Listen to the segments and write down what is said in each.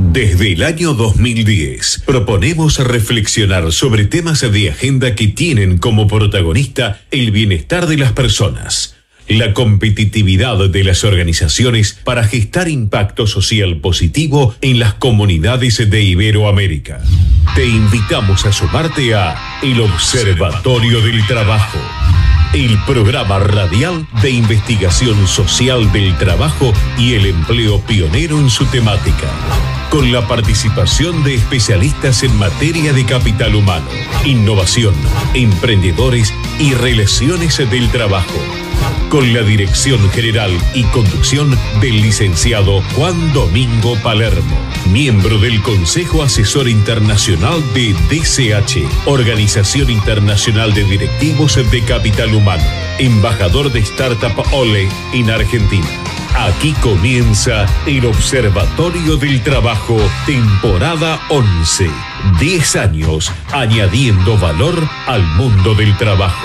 Desde el año 2010, proponemos reflexionar sobre temas de agenda que tienen como protagonista el bienestar de las personas, la competitividad de las organizaciones para gestar impacto social positivo en las comunidades de Iberoamérica. Te invitamos a sumarte a El Observatorio del Trabajo, el programa radial de investigación social del trabajo y el empleo pionero en su temática, con la participación de especialistas en materia de capital humano, innovación, emprendedores y relaciones del trabajo, con la dirección general y conducción del licenciado Juan Domingo Palermo, miembro del Consejo Asesor Internacional de DCH, Organización Internacional de Directivos de Capital Humano, embajador de Startup OLE en Argentina. Aquí comienza el Observatorio del Trabajo, temporada 11. 10 años añadiendo valor al mundo del trabajo.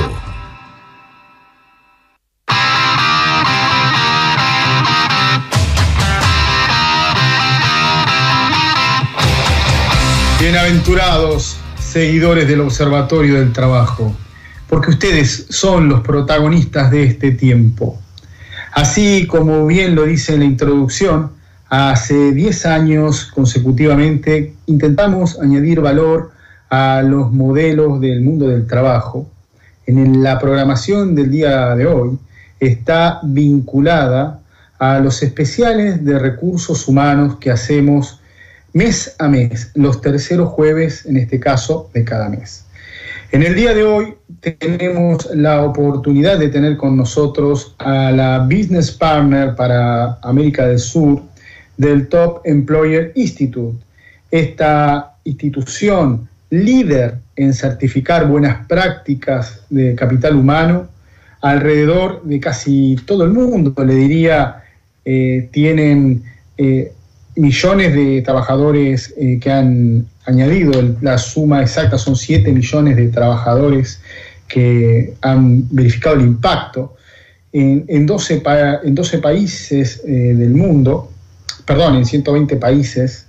Bienaventurados seguidores del Observatorio del Trabajo, porque ustedes son los protagonistas de este tiempo. Así como bien lo dice en la introducción, hace 10 años consecutivamente intentamos añadir valor a los modelos del mundo del trabajo. En la programación del día de hoy está vinculada a los especiales de recursos humanos que hacemos mes a mes, los terceros jueves, en este caso, de cada mes. En el día de hoy tenemos la oportunidad de tener con nosotros a la Business Partner para América del Sur del Top Employer Institute, esta institución líder en certificar buenas prácticas de capital humano alrededor de casi todo el mundo. Le diría, tienen millones de trabajadores que han añadido, la suma exacta son 7 millones de trabajadores que han verificado el impacto en 12 países del mundo, perdón, en 120 países,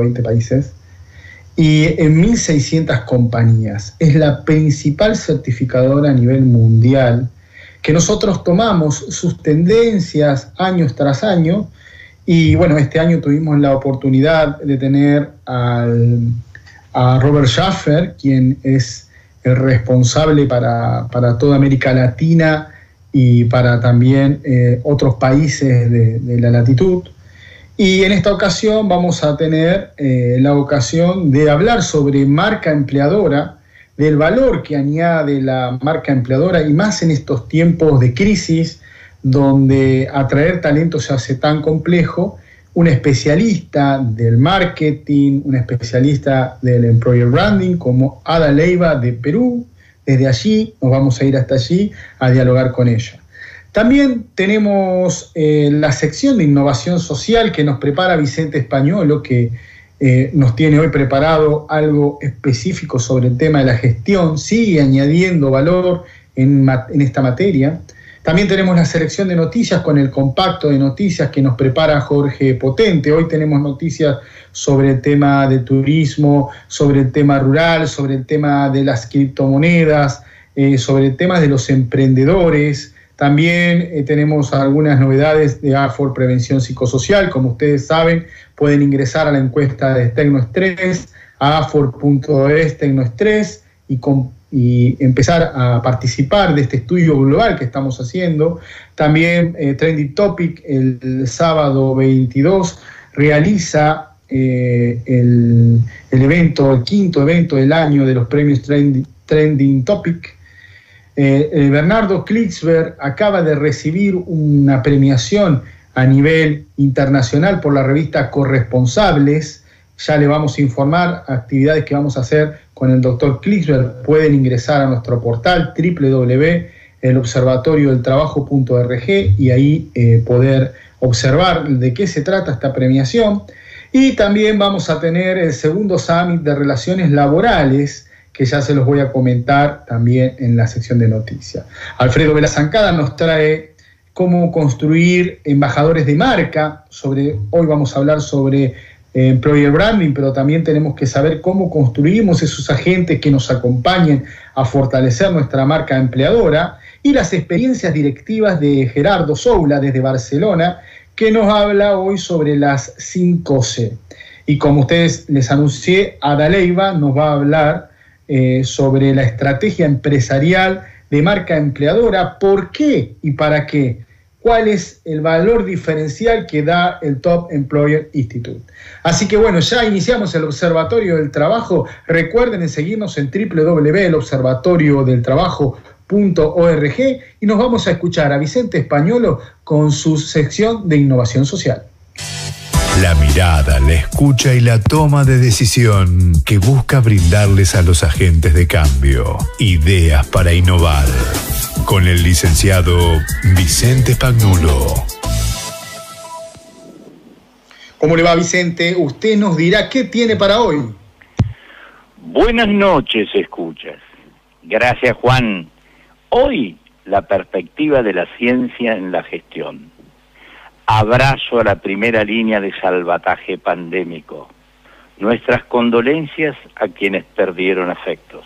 y en 1.600 compañías. Es la principal certificadora a nivel mundial, que nosotros tomamos sus tendencias año tras año. Y bueno, este año tuvimos la oportunidad de tener a Robert Schaffer, quien es el responsable para toda América Latina y para también otros países de la latitud. Y en esta ocasión vamos a tener la ocasión de hablar sobre marca empleadora, del valor que añade la marca empleadora, y más en estos tiempos de crisis, donde atraer talento se hace tan complejo. Un especialista del marketing, un especialista del employer branding como Ada Leiva de Perú. Desde allí nos vamos a ir hasta allí a dialogar con ella. También tenemos la sección de innovación social que nos prepara Vicente Españolo, que nos tiene hoy preparado algo específico sobre el tema de la gestión, sigue añadiendo valor en esta materia. También tenemos la selección de noticias con el compacto de noticias que nos prepara Jorge Potente. Hoy tenemos noticias sobre el tema de turismo, sobre el tema rural, sobre el tema de las criptomonedas, sobre el tema de los emprendedores. También tenemos algunas novedades de AFOR Prevención Psicosocial. Como ustedes saben, pueden ingresar a la encuesta de Tecnoestrés, a afor.es Tecnoestrés, y empezar a participar de este estudio global que estamos haciendo. También Trending Topic el sábado 22 realiza el evento, el quinto evento del año de los premios Trending Topic. Bernardo Klicksberg acaba de recibir una premiación a nivel internacional por la revista Corresponsables. Ya le vamos a informar actividades que vamos a hacer con el doctor Klicksberg. Pueden ingresar a nuestro portal www.elobservatoriodeltrabajo.org y ahí poder observar de qué se trata esta premiación. Y también vamos a tener el segundo Summit de Relaciones Laborales, que ya se los voy a comentar también en la sección de noticias. Alfredo Velazancada nos trae cómo construir embajadores de marca. Hoy vamos a hablar sobre employer branding, pero también tenemos que saber cómo construimos esos agentes que nos acompañen a fortalecer nuestra marca empleadora, y las experiencias directivas de Gerardo Soula desde Barcelona, que nos habla hoy sobre las 5C. Y como ustedes les anuncié, Ada Leiva nos va a hablar sobre la estrategia empresarial de marca empleadora, por qué y para qué, cuál es el valor diferencial que da el Top Employer Institute. Así que bueno, ya iniciamos el Observatorio del Trabajo. Recuerden seguirnos en www.elobservatoriodeltrabajo.org y nos vamos a escuchar a Vicente Españolo con su sección de innovación social. La mirada, la escucha y la toma de decisión que busca brindarles a los agentes de cambio ideas para innovar. Con el licenciado Vicente Spagnuolo. ¿Cómo le va, Vicente? Usted nos dirá qué tiene para hoy. Buenas noches, escuchas. Gracias, Juan. Hoy, la perspectiva de la ciencia en la gestión. Abrazo a la primera línea de salvataje pandémico. Nuestras condolencias a quienes perdieron afectos.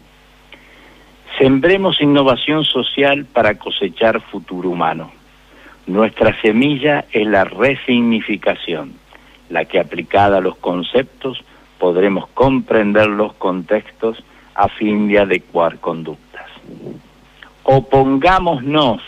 Sembremos innovación social para cosechar futuro humano. Nuestra semilla es la resignificación, la que aplicada a los conceptos podremos comprender los contextos a fin de adecuar conductas. Opongámonos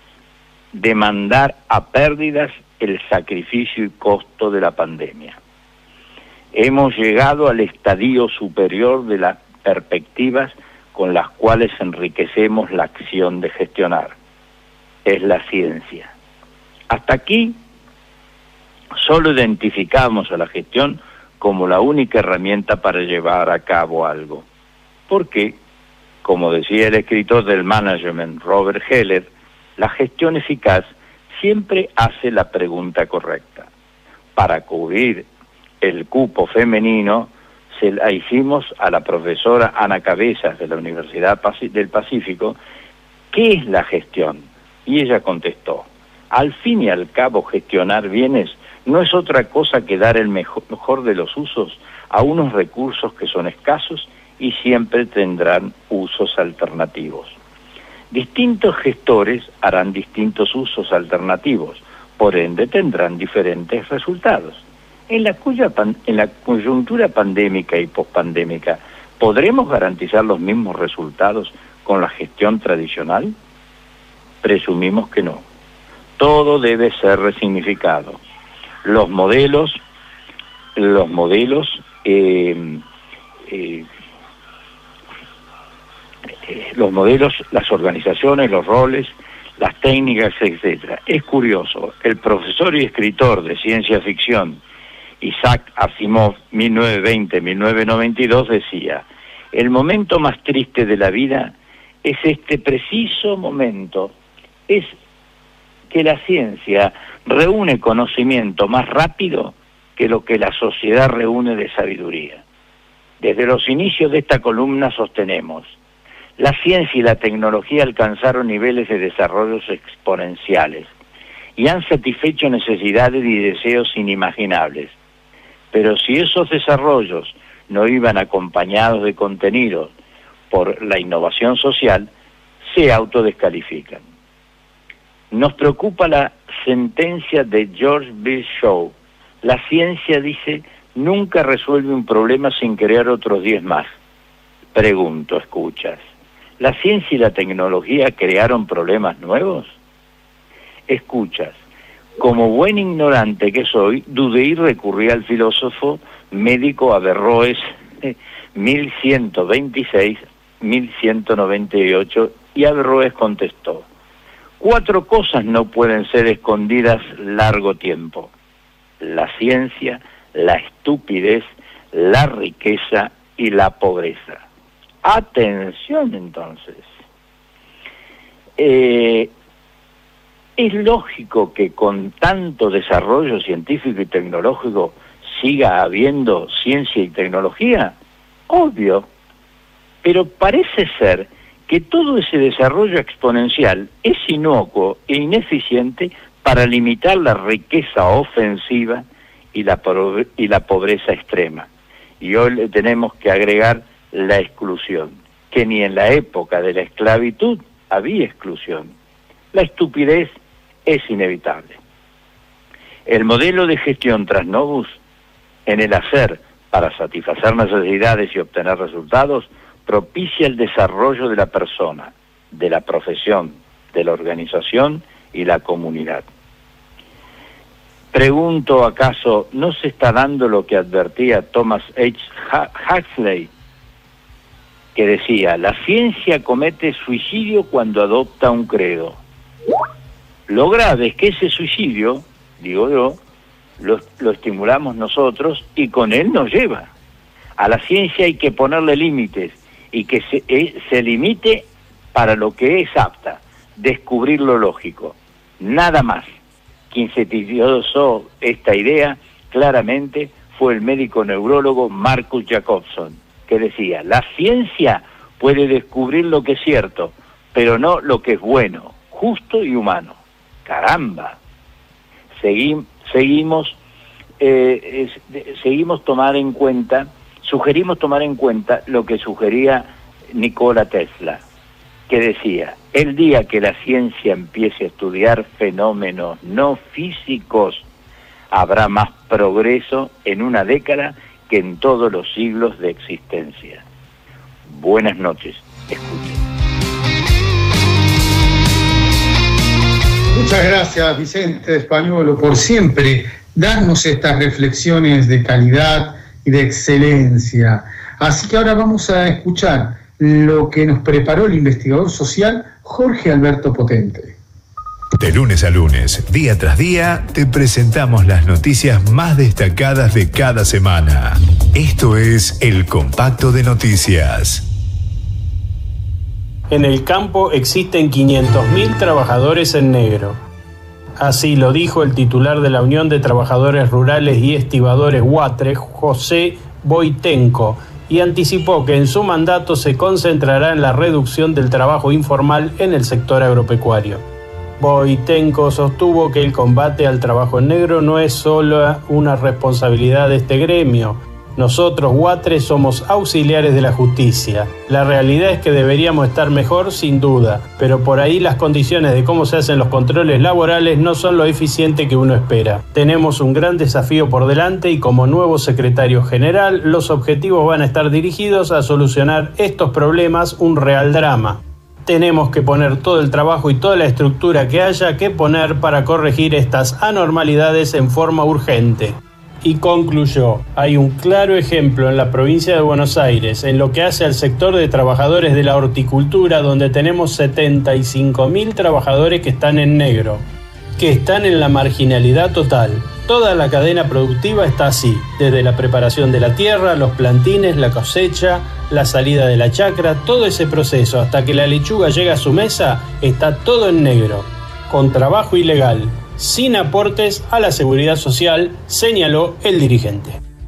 demandar a pérdidas el sacrificio y costo de la pandemia. Hemos llegado al estadio superior de las perspectivas con las cuales enriquecemos la acción de gestionar. Es la ciencia. Hasta aquí solo identificamos a la gestión como la única herramienta para llevar a cabo algo. Porque, como decía el escritor del management Robert Heller, la gestión eficaz siempre hace la pregunta correcta. Para cubrir el cupo femenino, se la hicimos a la profesora Ana Cabezas de la Universidad del Pacífico, ¿qué es la gestión? Y ella contestó, al fin y al cabo gestionar bienes no es otra cosa que dar el mejor de los usos a unos recursos que son escasos y siempre tendrán usos alternativos. Distintos gestores harán distintos usos alternativos, por ende tendrán diferentes resultados. En la coyuntura pandémica y pospandémica, ¿podremos garantizar los mismos resultados con la gestión tradicional? Presumimos que no. Todo debe ser resignificado. Los modelos, las organizaciones, los roles, las técnicas, etc. Es curioso, el profesor y escritor de ciencia ficción Isaac Asimov, 1920-1992, decía, el momento más triste de la vida es este preciso momento, es que la ciencia reúne conocimiento más rápido que lo que la sociedad reúne de sabiduría. Desde los inicios de esta columna sostenemos, la ciencia y la tecnología alcanzaron niveles de desarrollos exponenciales y han satisfecho necesidades y deseos inimaginables. Pero si esos desarrollos no iban acompañados de contenidos por la innovación social, se autodescalifican. Nos preocupa la sentencia de George B. Shaw. La ciencia, dice, nunca resuelve un problema sin crear otros 10 más. Pregunto, escuchas, ¿la ciencia y la tecnología crearon problemas nuevos? Escuchas, como buen ignorante que soy, dudé y recurrí al filósofo médico Averroes, 1126-1198, y Averroes contestó, 4 cosas no pueden ser escondidas largo tiempo: la ciencia, la estupidez, la riqueza y la pobreza. Atención, entonces. ¿Es lógico que con tanto desarrollo científico y tecnológico siga habiendo ciencia y tecnología? Obvio, pero parece ser que todo ese desarrollo exponencial es inocuo e ineficiente para limitar la riqueza ofensiva y la pobreza extrema. Y hoy le tenemos que agregar la exclusión, que ni en la época de la esclavitud había exclusión. La estupidez es inevitable. El modelo de gestión tras novus, en el hacer para satisfacer necesidades y obtener resultados, propicia el desarrollo de la persona, de la profesión, de la organización y la comunidad. Pregunto, ¿acaso no se está dando lo que advertía Thomas H. Huxley, que decía: la ciencia comete suicidio cuando adopta un credo? Lo grave es que ese suicidio, digo yo, lo estimulamos nosotros y con él nos lleva. A la ciencia hay que ponerle límites y que se limite para lo que es apta, descubrir lo lógico, nada más. Quien sintetizó esta idea claramente fue el médico neurólogo Marcus Jacobson, que decía: la ciencia puede descubrir lo que es cierto, pero no lo que es bueno, justo y humano. ¡Caramba! Sugerimos tomar en cuenta lo que sugería Nikola Tesla, que decía: el día que la ciencia empiece a estudiar fenómenos no físicos, habrá más progreso en una década que en todos los siglos de existencia. Buenas noches, escuchen. Muchas gracias, Vicente Españolo, por siempre darnos estas reflexiones de calidad y de excelencia. Así que ahora vamos a escuchar lo que nos preparó el investigador social Jorge Alberto Potente. De lunes a lunes, día tras día, te presentamos las noticias más destacadas de cada semana. Esto es El Compacto de Noticias. En el campo existen 500.000 trabajadores en negro. Así lo dijo el titular de la Unión de Trabajadores Rurales y Estibadores UATRE, José Boitenco, y anticipó que en su mandato se concentrará en la reducción del trabajo informal en el sector agropecuario. Boitenco sostuvo que el combate al trabajo en negro no es solo una responsabilidad de este gremio. Nosotros, UATRE, somos auxiliares de la justicia. La realidad es que deberíamos estar mejor, sin duda, pero por ahí las condiciones de cómo se hacen los controles laborales no son lo eficiente que uno espera. Tenemos un gran desafío por delante y como nuevo secretario general, los objetivos van a estar dirigidos a solucionar estos problemas, un real drama. Tenemos que poner todo el trabajo y toda la estructura que haya que poner para corregir estas anormalidades en forma urgente. Y concluyó: hay un claro ejemplo en la provincia de Buenos Aires, en lo que hace al sector de trabajadores de la horticultura, donde tenemos 75.000 trabajadores que están en negro, que están en la marginalidad total. Toda la cadena productiva está así, desde la preparación de la tierra, los plantines, la cosecha, la salida de la chacra, todo ese proceso, hasta que la lechuga llega a su mesa, está todo en negro, con trabajo ilegal, sin aportes a la seguridad social, señaló el dirigente.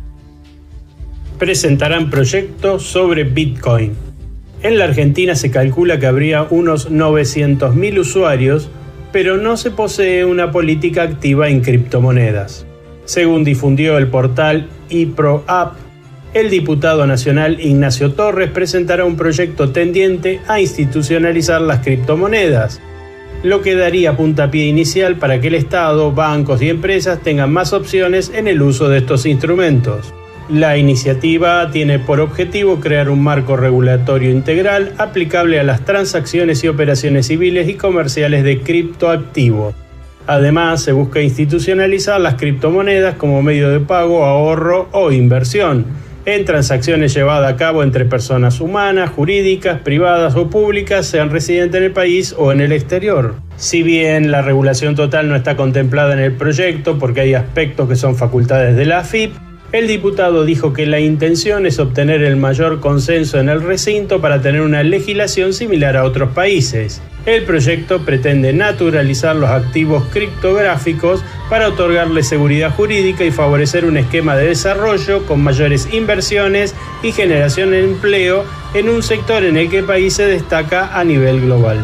Presentarán proyectos sobre Bitcoin. En la Argentina se calcula que habría unos 900.000 usuarios, pero no se posee una política activa en criptomonedas. Según difundió el portal eProApp, el diputado nacional Ignacio Torres presentará un proyecto tendiente a institucionalizar las criptomonedas, lo que daría puntapié inicial para que el Estado, bancos y empresas tengan más opciones en el uso de estos instrumentos. La iniciativa tiene por objetivo crear un marco regulatorio integral aplicable a las transacciones y operaciones civiles y comerciales de criptoactivos. Además, se busca institucionalizar las criptomonedas como medio de pago, ahorro o inversión en transacciones llevadas a cabo entre personas humanas, jurídicas, privadas o públicas, sean residentes en el país o en el exterior. Si bien la regulación total no está contemplada en el proyecto porque hay aspectos que son facultades de la AFIP, el diputado dijo que la intención es obtener el mayor consenso en el recinto para tener una legislación similar a otros países. El proyecto pretende naturalizar los activos criptográficos para otorgarle seguridad jurídica y favorecer un esquema de desarrollo con mayores inversiones y generación de empleo en un sector en el que el país se destaca a nivel global.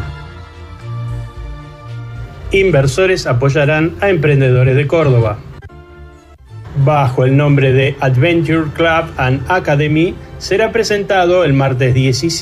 Inversores apoyarán a emprendedores de Córdoba. bajo el nombre de Adventure Club and Academy, será presentado el martes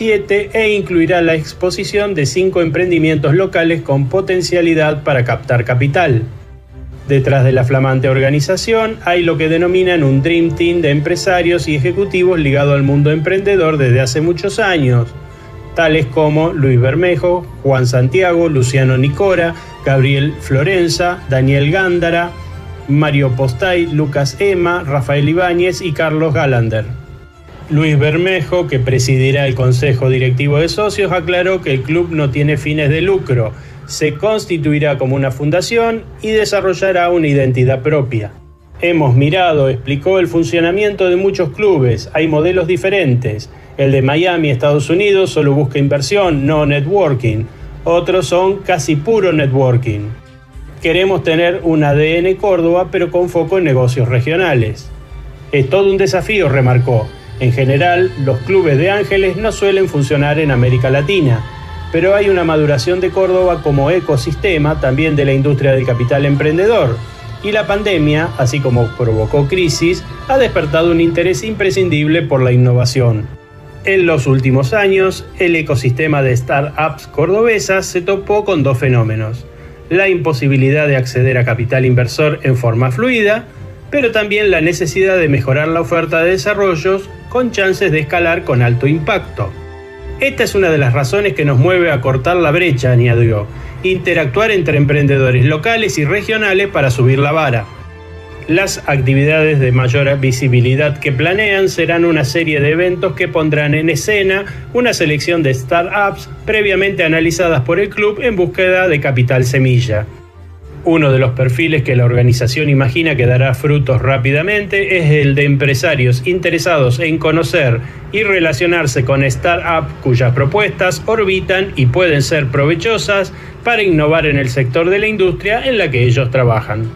17 e incluirá la exposición de 5 emprendimientos locales con potencialidad para captar capital. Detrás de la flamante organización hay lo que denominan un Dream Team de empresarios y ejecutivos ligado al mundo emprendedor desde hace muchos años, tales como Luis Bermejo, Juan Santiago, Luciano Nicora, Gabriel Florenza, Daniel Gándara, Mario Postay, Lucas Ema, Rafael Ibáñez y Carlos Galander. Luis Bermejo, que presidirá el Consejo Directivo de Socios, aclaró que el club no tiene fines de lucro, se constituirá como una fundación y desarrollará una identidad propia. Hemos mirado, explicó, el funcionamiento de muchos clubes, hay modelos diferentes. El de Miami, Estados Unidos, solo busca inversión, no networking. Otros son casi puro networking. Queremos tener un ADN Córdoba, pero con foco en negocios regionales. Es todo un desafío, remarcó. En general, los clubes de ángeles no suelen funcionar en América Latina, pero hay una maduración de Córdoba como ecosistema también de la industria del capital emprendedor. Y la pandemia, así como provocó crisis, ha despertado un interés imprescindible por la innovación. En los últimos años, el ecosistema de startups cordobesas se topó con 2 fenómenos: la imposibilidad de acceder a capital inversor en forma fluida, pero también la necesidad de mejorar la oferta de desarrollos con chances de escalar con alto impacto. Esta es una de las razones que nos mueve a cortar la brecha, añadió, interactuar entre emprendedores locales y regionales para subir la vara. Las actividades de mayor visibilidad que planean serán una serie de eventos que pondrán en escena una selección de startups previamente analizadas por el club en búsqueda de capital semilla. Uno de los perfiles que la organización imagina que dará frutos rápidamente es el de empresarios interesados en conocer y relacionarse con startups cuyas propuestas orbitan y pueden ser provechosas para innovar en el sector de la industria en la que ellos trabajan.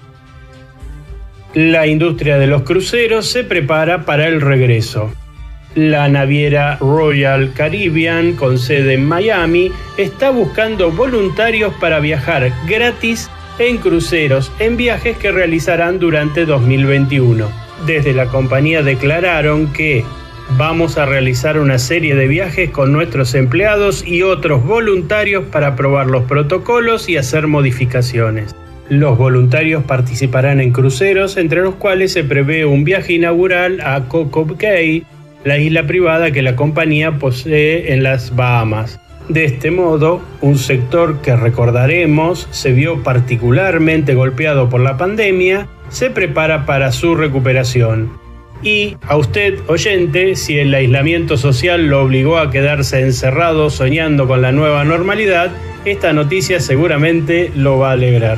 La industria de los cruceros se prepara para el regreso. La naviera Royal Caribbean, con sede en Miami, está buscando voluntarios para viajar gratis en cruceros en viajes que realizarán durante 2021. Desde la compañía declararon que vamos a realizar una serie de viajes con nuestros empleados y otros voluntarios para probar los protocolos y hacer modificaciones. Los voluntarios participarán en cruceros, entre los cuales se prevé un viaje inaugural a Coco Cay, la isla privada que la compañía posee en las Bahamas. De este modo, un sector que recordaremos se vio particularmente golpeado por la pandemia, se prepara para su recuperación. Y a usted, oyente, si el aislamiento social lo obligó a quedarse encerrado soñando con la nueva normalidad, esta noticia seguramente lo va a alegrar.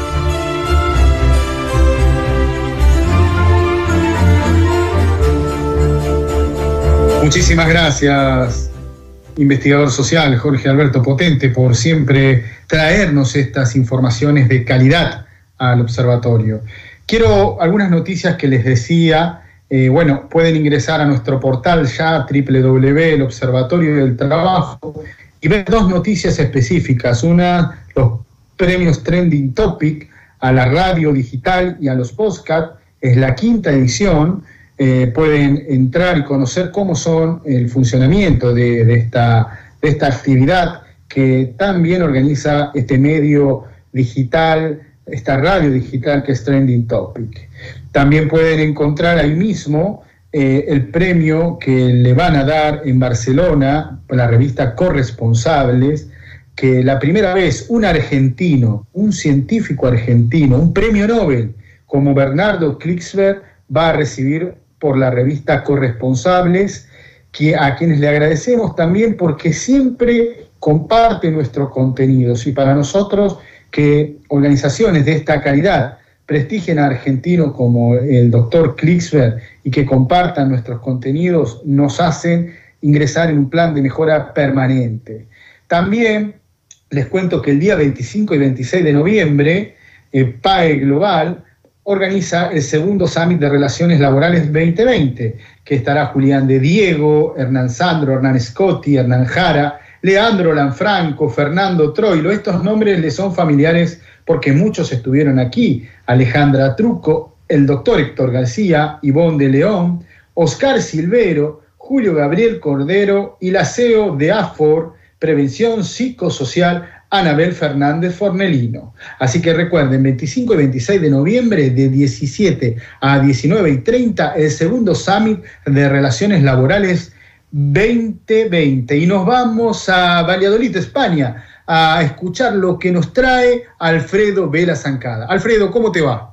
Muchísimas gracias, investigador social Jorge Alberto Potente, por siempre traernos estas informaciones de calidad al observatorio. Quiero algunas noticias que les decía. Pueden ingresar a nuestro portal ya, www.elobservatorio del trabajo, y ver 2 noticias específicas. Una, los premios Trending Topic a la radio digital y a los podcasts. Es la 5ª edición. Pueden entrar y conocer cómo son el funcionamiento de esta actividad que también organiza este medio digital, esta radio digital que es Trending Topic. También pueden encontrar ahí mismo el premio que le van a dar en Barcelona por la revista Corresponsables, que la primera vez un argentino, un científico argentino, un premio Nobel como Bernardo Klicksberg va a recibir por la revista Corresponsables, a quienes le agradecemos también porque siempre comparten nuestros contenidos, y para nosotros que organizaciones de esta calidad prestigien a argentinos como el doctor Klicksberg y que compartan nuestros contenidos nos hacen ingresar en un plan de mejora permanente. También les cuento que el día 25 y 26 de noviembre PAE Global organiza el segundo Summit de Relaciones Laborales 2020, que estará Julián de Diego, Hernán Sandro, Hernán Scotti, Hernán Jara, Leandro Lanfranco, Fernando Troilo. Estos nombres les son familiares porque muchos estuvieron aquí. Alejandra Truco, el doctor Héctor García, Ivonne de León, Oscar Silvero, Julio Gabriel Cordero y la CEO de AFOR, Prevención Psicosocial, Anabel Fernández Fornelino. Así que recuerden, 25 y 26 de noviembre de 17 a 19:30, el segundo Summit de Relaciones Laborales 2020. Y nos vamos a Valladolid, España, a escuchar lo que nos trae Alfredo Vela Zancada. Alfredo, ¿cómo te va?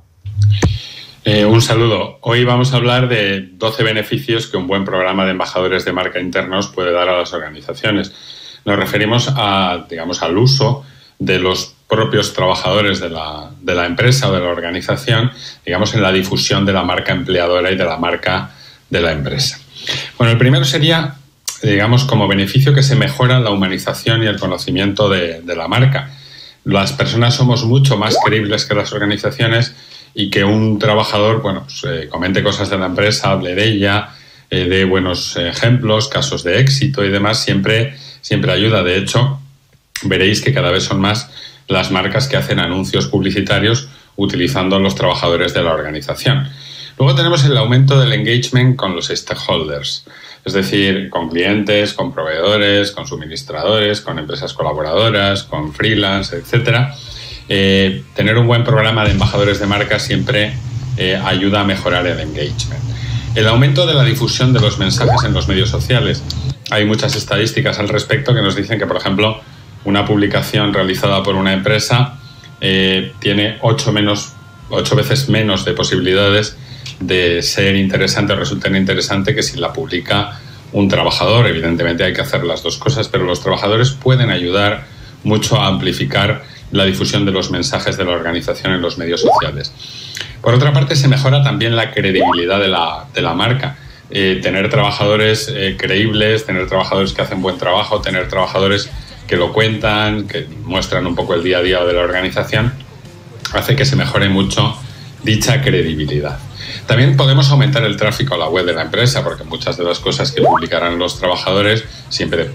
Un saludo. Hoy vamos a hablar de 12 beneficios que un buen programa de embajadores de marca internos puede dar a las organizaciones. Nos referimos al uso de los propios trabajadores de la empresa o de la organización, en la difusión de la marca empleadora y de la marca de la empresa. Bueno, el primero sería, como beneficio, que se mejora la humanización y el conocimiento de la marca. Las personas somos mucho más creíbles que las organizaciones, y que un trabajador comente cosas de la empresa, hable de ella, dé buenos ejemplos, casos de éxito y demás, siempre ayuda. De hecho, veréis que cada vez son más las marcas que hacen anuncios publicitarios utilizando a los trabajadores de la organización. Luego tenemos el aumento del engagement con los stakeholders, es decir, con clientes, con proveedores, con suministradores, con empresas colaboradoras, con freelance, etcétera. Tener un buen programa de embajadores de marca siempre ayuda a mejorar el engagement. El aumento de la difusión de los mensajes en los medios sociales. Hay muchas estadísticas al respecto que nos dicen que, por ejemplo, una publicación realizada por una empresa tiene 8 veces menos de posibilidades de ser interesante o resultar interesante que si la publica un trabajador. Evidentemente hay que hacer las dos cosas, pero los trabajadores pueden ayudar mucho a amplificar la difusión de los mensajes de la organización en los medios sociales. Por otra parte, se mejora también la credibilidad de la marca. Tener trabajadores creíbles, tener trabajadores que hacen buen trabajo, tener trabajadores que lo cuentan, que muestran un poco el día a día de la organización, hace que se mejore mucho dicha credibilidad. También podemos aumentar el tráfico a la web de la empresa, porque muchas de las cosas que publicarán los trabajadores, siempre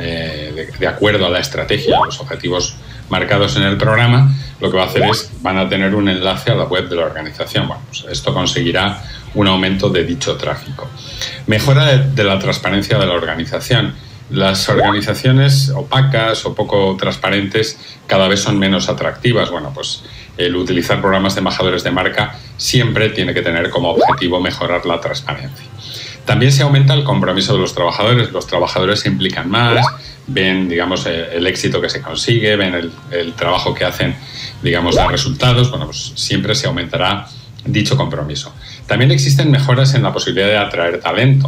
de acuerdo a la estrategia, a los objetivos marcados en el programa, lo que va a hacer es, van a tener un enlace a la web de la organización. Bueno, pues esto conseguirá un aumento de dicho tráfico. Mejora de la transparencia de la organización. Las organizaciones opacas o poco transparentes cada vez son menos atractivas. Bueno, pues el utilizar programas de embajadores de marca siempre tiene que tener como objetivo mejorar la transparencia. También se aumenta el compromiso de los trabajadores. Los trabajadores se implican más, ven, el éxito que se consigue, ven el trabajo que hacen, da resultados. Bueno, pues siempre se aumentará dicho compromiso. También existen mejoras en la posibilidad de atraer talento.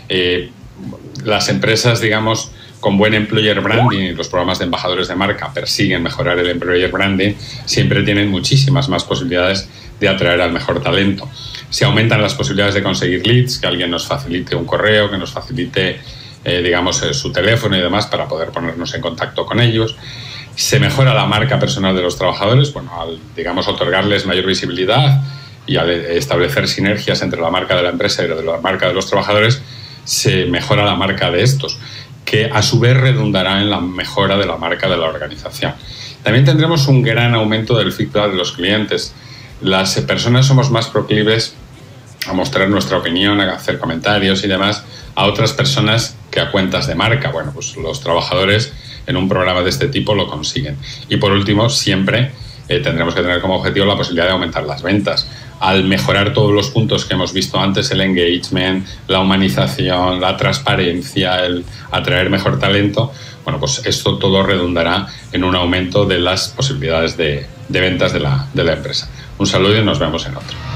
Las empresas, con buen employer branding, y los programas de embajadores de marca persiguen mejorar el employer branding, siempre tienen muchísimas más posibilidades de atraer al mejor talento. Se aumentan las posibilidades de conseguir leads, que alguien nos facilite un correo, que nos facilite su teléfono y demás para poder ponernos en contacto con ellos. Se mejora la marca personal de los trabajadores, al otorgarles mayor visibilidad y al establecer sinergias entre la marca de la empresa y la marca de los trabajadores, se mejora la marca de estos, que a su vez redundará en la mejora de la marca de la organización. También tendremos un gran aumento del feedback de los clientes. Las personas somos más proclives a mostrar nuestra opinión, a hacer comentarios y demás a otras personas que a cuentas de marca. Bueno, pues los trabajadores en un programa de este tipo lo consiguen. Y por último, siempre tendremos que tener como objetivo la posibilidad de aumentar las ventas. Al mejorar todos los puntos que hemos visto antes, el engagement, la humanización, la transparencia, el atraer mejor talento, bueno, pues esto todo redundará en un aumento de las posibilidades de ventas de la empresa. Un saludo y nos vemos en otro.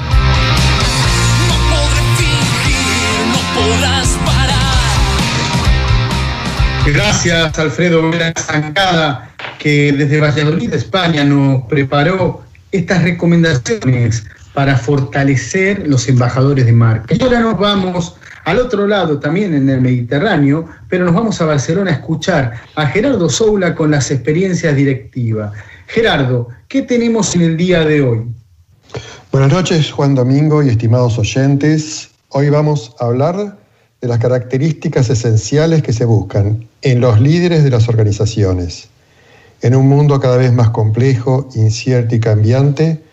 Gracias, Alfredo Vela Zancada, que desde Valladolid, España, nos preparó estas recomendaciones para fortalecer los embajadores de marca. Y ahora nos vamos al otro lado, también en el Mediterráneo, pero nos vamos a Barcelona a escuchar a Gerardo Soula con las experiencias directivas. Gerardo, ¿qué tenemos en el día de hoy? Buenas noches, Juan Domingo y estimados oyentes. Hoy vamos a hablar de las características esenciales que se buscan en los líderes de las organizaciones. En un mundo cada vez más complejo, incierto y cambiante,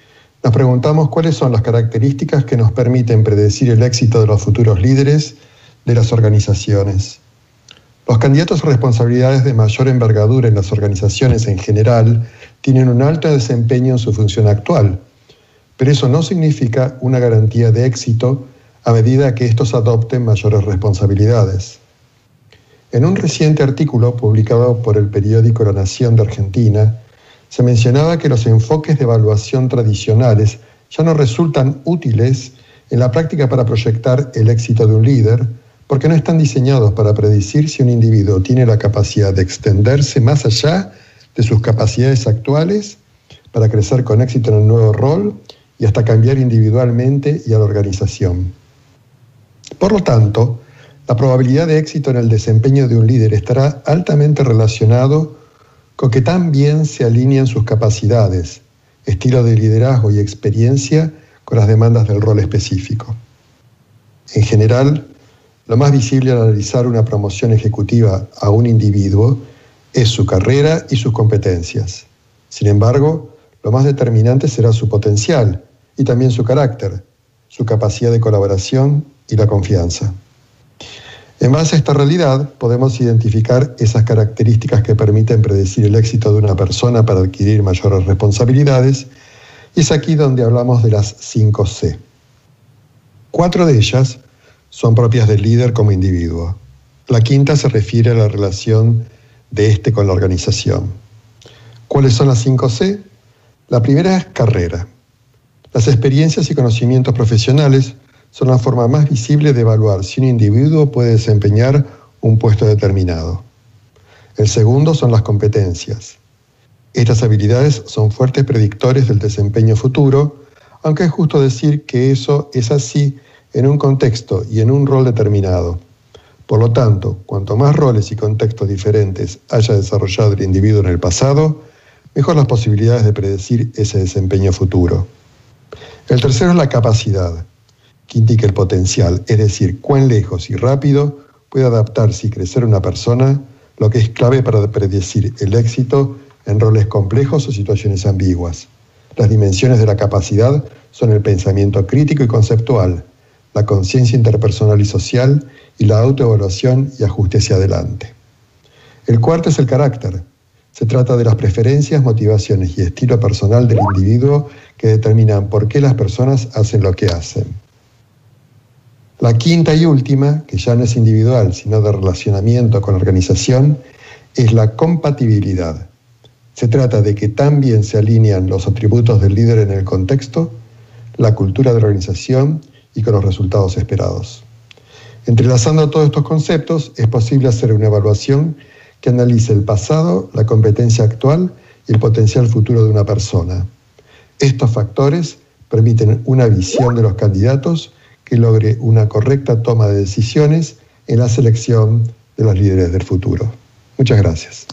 Nos preguntamos cuáles son las características que nos permiten predecir el éxito de los futuros líderes de las organizaciones. Los candidatos a responsabilidades de mayor envergadura en las organizaciones en general tienen un alto desempeño en su función actual, pero eso no significa una garantía de éxito a medida que estos adopten mayores responsabilidades. En un reciente artículo publicado por el periódico La Nación de Argentina, se mencionaba que los enfoques de evaluación tradicionales ya no resultan útiles en la práctica para proyectar el éxito de un líder, porque no están diseñados para predecir si un individuo tiene la capacidad de extenderse más allá de sus capacidades actuales para crecer con éxito en el nuevo rol y hasta cambiar individualmente y a la organización. Por lo tanto, la probabilidad de éxito en el desempeño de un líder estará altamente relacionado con que tan bien se alinean sus capacidades, estilo de liderazgo y experiencia con las demandas del rol específico. En general, lo más visible al analizar una promoción ejecutiva a un individuo es su carrera y sus competencias. Sin embargo, lo más determinante será su potencial y también su carácter, su capacidad de colaboración y la confianza. En base a esta realidad, podemos identificar esas características que permiten predecir el éxito de una persona para adquirir mayores responsabilidades, y es aquí donde hablamos de las 5 C. 4 de ellas son propias del líder como individuo. La quinta se refiere a la relación de este con la organización. ¿Cuáles son las 5 C? La primera es carrera. Las experiencias y conocimientos profesionales son la forma más visible de evaluar si un individuo puede desempeñar un puesto determinado. El segundo son las competencias. Estas habilidades son fuertes predictores del desempeño futuro, aunque es justo decir que eso es así en un contexto y en un rol determinado. Por lo tanto, cuanto más roles y contextos diferentes haya desarrollado el individuo en el pasado, mejor las posibilidades de predecir ese desempeño futuro. El tercero es la capacidad, que indica el potencial, es decir, cuán lejos y rápido puede adaptarse y crecer una persona, lo que es clave para predecir el éxito en roles complejos o situaciones ambiguas. Las dimensiones de la capacidad son el pensamiento crítico y conceptual, la conciencia interpersonal y social, y la autoevaluación y ajuste hacia adelante. El cuarto es el carácter. Se trata de las preferencias, motivaciones y estilo personal del individuo que determinan por qué las personas hacen lo que hacen. La quinta y última, que ya no es individual, sino de relacionamiento con la organización, es la compatibilidad. Se trata de que tan bien se alinean los atributos del líder en el contexto, la cultura de la organización y con los resultados esperados. Entrelazando todos estos conceptos, es posible hacer una evaluación que analice el pasado, la competencia actual y el potencial futuro de una persona. Estos factores permiten una visión de los candidatos que logre una correcta toma de decisiones en la selección de los líderes del futuro. Muchas gracias.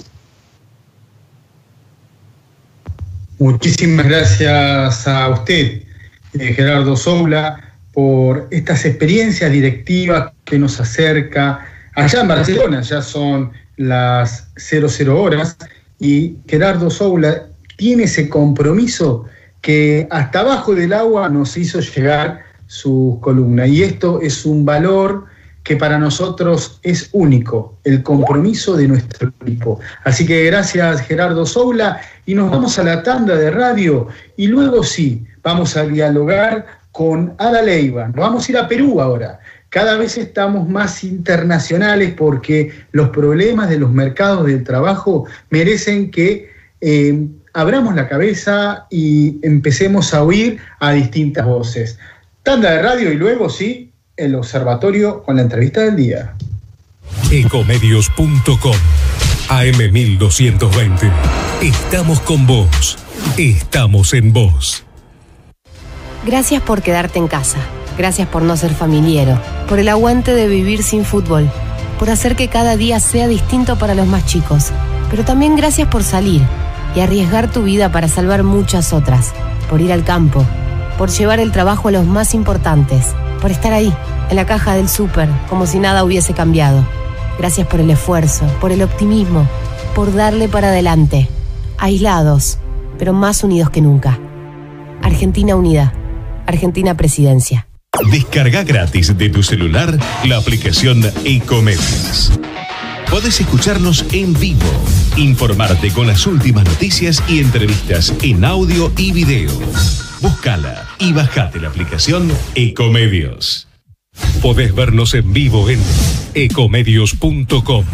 Muchísimas gracias a usted, Gerardo Soula, por estas experiencias directivas que nos acerca. Allá en Barcelona ya son las 00 horas y Gerardo Soula tiene ese compromiso que hasta abajo del agua nos hizo llegar su columna. Y esto es un valor que para nosotros es único, el compromiso de nuestro equipo. Así que gracias, Gerardo Soula, y nos vamos a la tanda de radio y luego sí, vamos a dialogar con Ada Leiva. Nos vamos a ir a Perú ahora. Cada vez estamos más internacionales porque los problemas de los mercados del trabajo merecen que abramos la cabeza y empecemos a oír a distintas voces. Tanda de radio y luego sí, el observatorio con la entrevista del día. Ecomedios.com AM1220. Estamos con vos. Estamos en vos. Gracias por quedarte en casa. Gracias por no ser familiero. Por el aguante de vivir sin fútbol. Por hacer que cada día sea distinto para los más chicos. Pero también gracias por salir y arriesgar tu vida para salvar muchas otras. Por ir al campo. Por llevar el trabajo a los más importantes. Por estar ahí, en la caja del súper, como si nada hubiese cambiado. Gracias por el esfuerzo, por el optimismo, por darle para adelante. Aislados, pero más unidos que nunca. Argentina Unida. Argentina Presidencia. Descarga gratis de tu celular la aplicación Ecomedios. Podés escucharnos en vivo, informarte con las últimas noticias y entrevistas en audio y video. Búscala y bajate la aplicación Ecomedios. Podés vernos en vivo en ecomedios.com.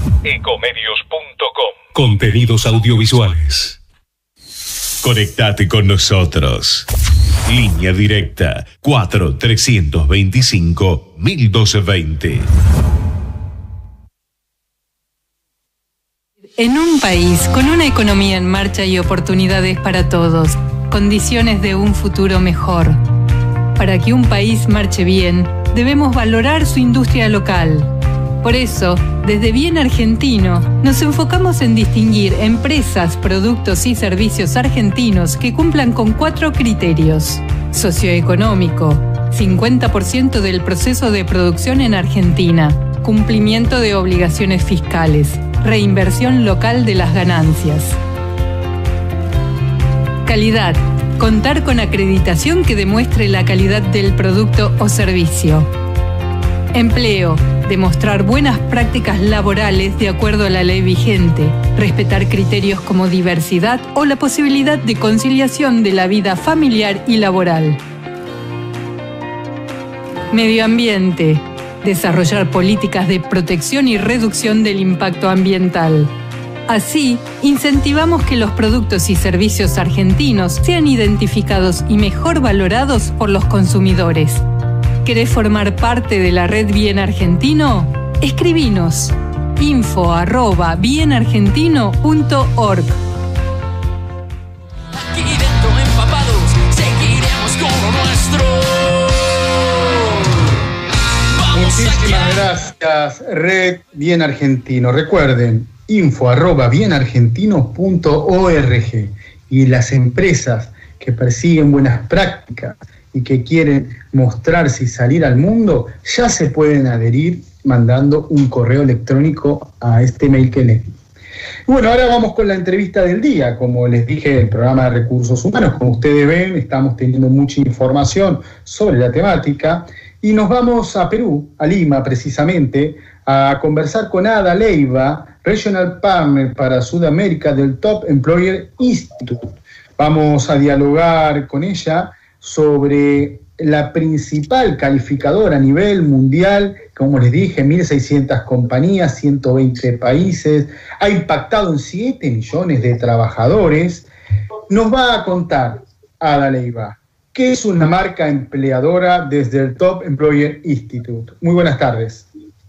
Contenidos audiovisuales. Conectate con nosotros. Línea directa 4-325-1220. En un país con una economía en marcha y oportunidades para todos, condiciones de un futuro mejor. Para que un país marche bien, debemos valorar su industria local. Por eso, desde Bien Argentino, nos enfocamos en distinguir empresas, productos y servicios argentinos que cumplan con 4 criterios. Socioeconómico, 50% del proceso de producción en Argentina, cumplimiento de obligaciones fiscales, reinversión local de las ganancias. Calidad, contar con acreditación que demuestre la calidad del producto o servicio. Empleo, demostrar buenas prácticas laborales de acuerdo a la ley vigente, respetar criterios como diversidad o la posibilidad de conciliación de la vida familiar y laboral. Medio ambiente, desarrollar políticas de protección y reducción del impacto ambiental. Así, incentivamos que los productos y servicios argentinos sean identificados y mejor valorados por los consumidores. ¿Querés formar parte de la red Bien Argentino? Escribinos info@bienargentino.org. Aquí dentro empapados, seguiremos con lo nuestro. Muchísimas gracias, Red Bien Argentino. Recuerden, info@bienargentino.org. Y las empresas que persiguen buenas prácticas y que quieren mostrarse y salir al mundo, ya se pueden adherir mandando un correo electrónico a este mail que les di. Bueno, ahora vamos con la entrevista del día. Como les dije, el programa de Recursos Humanos, como ustedes ven, estamos teniendo mucha información sobre la temática y nos vamos a Perú, a Lima precisamente, a conversar con Ada Leiva, Regional Partner para Sudamérica del Top Employer Institute. Vamos a dialogar con ella sobre la principal calificadora a nivel mundial, como les dije, 1.600 compañías, 120 países, ha impactado en 7 millones de trabajadores. Nos va a contar Ada Leiva, ¿qué es una marca empleadora desde el Top Employer Institute? Muy buenas tardes.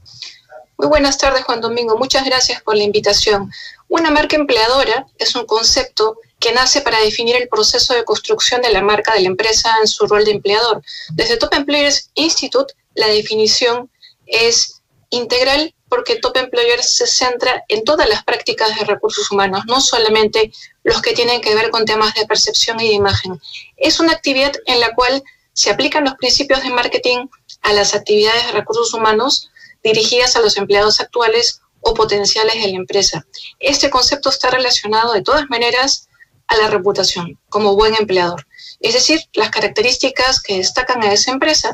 Muy buenas tardes, Juan Domingo. Muchas gracias por la invitación. Una marca empleadora es un concepto que nace para definir el proceso de construcción de la marca de la empresa en su rol de empleador. Desde Top Employers Institute, la definición es integral porque Top Employers se centra en todas las prácticas de recursos humanos, no solamente los que tienen que ver con temas de percepción y de imagen. Es una actividad en la cual se aplican los principios de marketing a las actividades de recursos humanos dirigidas a los empleados actuales o potenciales de la empresa. Este concepto está relacionado de todas maneras a la reputación como buen empleador, es decir, las características que destacan a esa empresa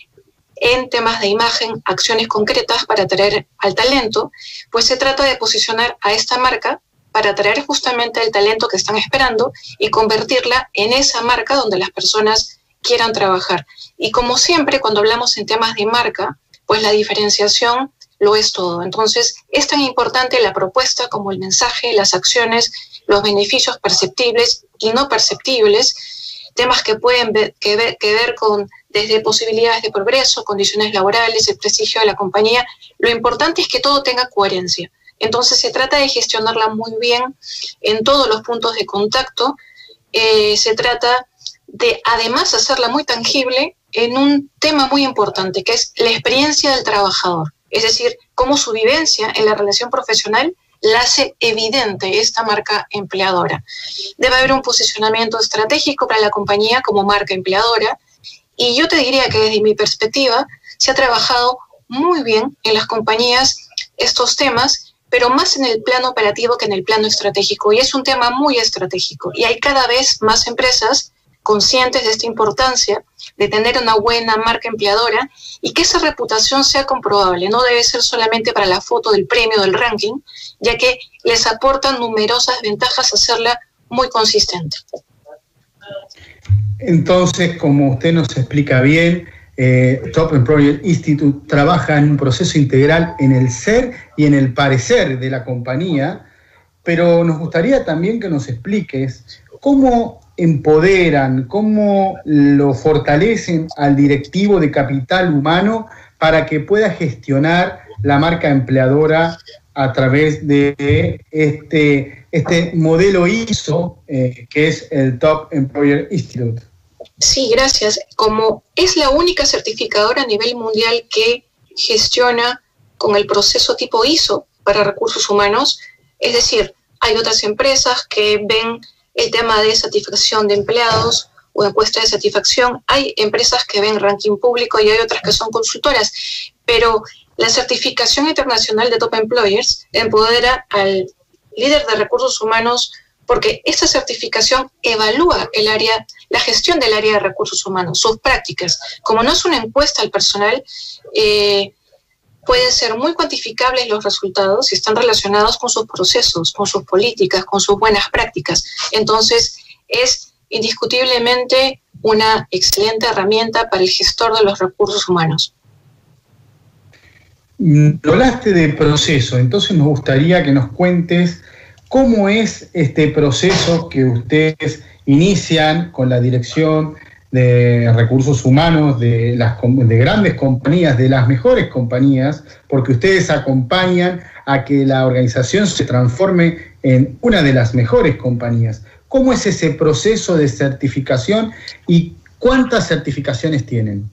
en temas de imagen, acciones concretas para atraer al talento, pues se trata de posicionar a esta marca para atraer justamente el talento que están esperando y convertirla en esa marca donde las personas quieran trabajar. Y como siempre, cuando hablamos en temas de marca, pues la diferenciación lo es todo. Entonces, es tan importante la propuesta como el mensaje, las acciones, los beneficios perceptibles y no perceptibles, temas que pueden ver con desde posibilidades de progreso, condiciones laborales, el prestigio de la compañía. Lo importante es que todo tenga coherencia. Entonces, se trata de gestionarla muy bien en todos los puntos de contacto. Se trata de, además, hacerla muy tangible en un tema muy importante, que es la experiencia del trabajador. Es decir, cómo su vivencia en la relación profesional la hace evidente esta marca empleadora. Debe haber un posicionamiento estratégico para la compañía como marca empleadora y yo te diría que desde mi perspectiva se ha trabajado muy bien en las compañías estos temas, pero más en el plano operativo que en el plano estratégico, y es un tema muy estratégico y hay cada vez más empresas conscientes de esta importancia de tener una buena marca empleadora y que esa reputación sea comprobable. No debe ser solamente para la foto del premio, del ranking, ya que les aportan numerosas ventajas hacerla muy consistente. Entonces, como usted nos explica bien, Top Employer Institute trabaja en un proceso integral en el ser y en el parecer de la compañía, pero nos gustaría también que nos expliques cómo empoderan, cómo lo fortalecen al directivo de capital humano para que pueda gestionar la marca empleadora a través de este modelo ISO que es el Top Employer Institute. Sí, gracias. Como es la única certificadora a nivel mundial que gestiona con el proceso tipo ISO para recursos humanos, es decir, hay otras empresas que ven el tema de satisfacción de empleados o encuesta de satisfacción, hay empresas que ven ranking público y hay otras que son consultoras, pero la certificación internacional de Top Employers empodera al líder de recursos humanos porque esta certificación evalúa la gestión del área de recursos humanos, sus prácticas. Como no es una encuesta al personal, pueden ser muy cuantificables los resultados y están relacionados con sus procesos, con sus políticas, con sus buenas prácticas. Entonces, es indiscutiblemente una excelente herramienta para el gestor de los recursos humanos. Hablaste de proceso, entonces nos gustaría que nos cuentes cómo es este proceso que ustedes inician con la dirección de recursos humanos de grandes compañías, de las mejores compañías, porque ustedes acompañan a que la organización se transforme en una de las mejores compañías. ¿Cómo es ese proceso de certificación y cuántas certificaciones tienen?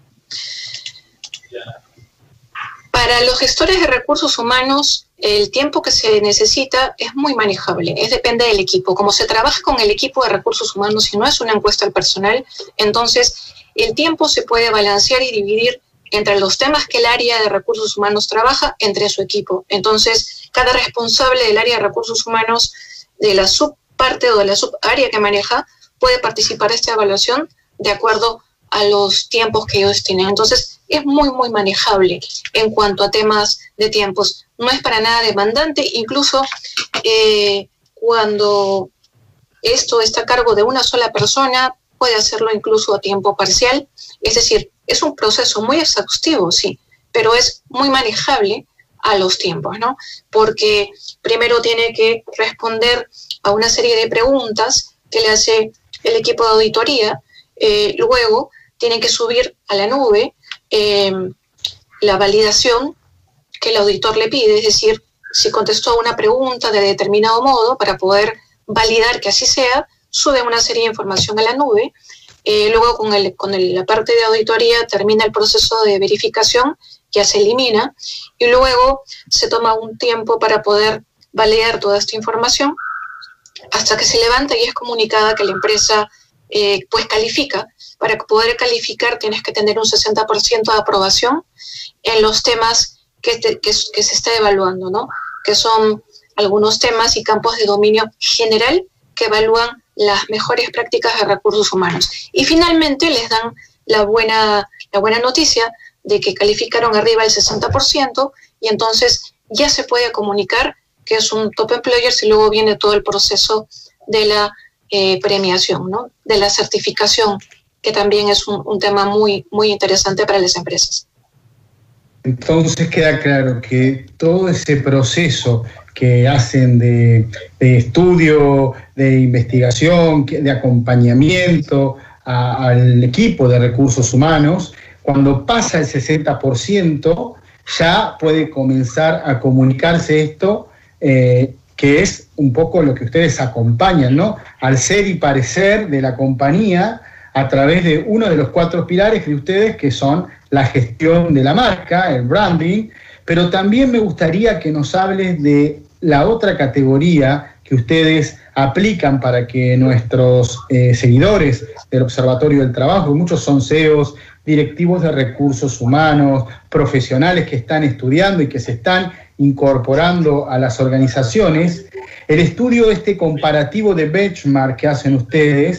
Para los gestores de recursos humanos, el tiempo que se necesita es muy manejable, depende del equipo. Como se trabaja con el equipo de recursos humanos y no es una encuesta al personal, entonces el tiempo se puede balancear y dividir entre los temas que el área de recursos humanos trabaja entre su equipo. Entonces, cada responsable del área de recursos humanos, de la subparte o de la subárea que maneja, puede participar de esta evaluación de acuerdo a los tiempos que ellos tienen. Entonces, es muy, muy manejable en cuanto a temas de tiempos. No es para nada demandante, incluso cuando esto está a cargo de una sola persona, puede hacerlo incluso a tiempo parcial. Es decir, es un proceso muy exhaustivo, sí, pero es muy manejable a los tiempos, ¿no? Porque primero tiene que responder a una serie de preguntas que le hace el equipo de auditoría, luego tienen que subir a la nube la validación que el auditor le pide, es decir, si contestó a una pregunta de determinado modo, para poder validar que así sea, sube una serie de información a la nube, luego con la parte de auditoría termina el proceso de verificación, ya se elimina, y luego se toma un tiempo para poder validar toda esta información, hasta que se levanta y es comunicada que la empresa pues califica. Para poder calificar tienes que tener un 60% de aprobación en los temas que se está evaluando, ¿no? Que son algunos temas y campos de dominio general que evalúan las mejores prácticas de recursos humanos. Y finalmente les dan la buena noticia de que calificaron arriba del 60% y entonces ya se puede comunicar que es un Top Employer y luego viene todo el proceso de la premiación, ¿no? De la certificación, que también es un tema muy, muy interesante para las empresas. Entonces queda claro que todo ese proceso que hacen de estudio, de investigación, de acompañamiento al equipo de recursos humanos, cuando pasa el 60%, ya puede comenzar a comunicarse esto, que es un poco lo que ustedes acompañan, ¿no? Al ser y parecer de la compañía a través de uno de los 4 pilares de ustedes, que son la gestión de la marca, el branding, pero también me gustaría que nos hables de la otra categoría que ustedes aplican para que nuestros seguidores del Observatorio del Trabajo, muchos son CEOs, directivos de recursos humanos, profesionales que están estudiando y que se están incorporando a las organizaciones, el estudio comparativo de benchmark que hacen ustedes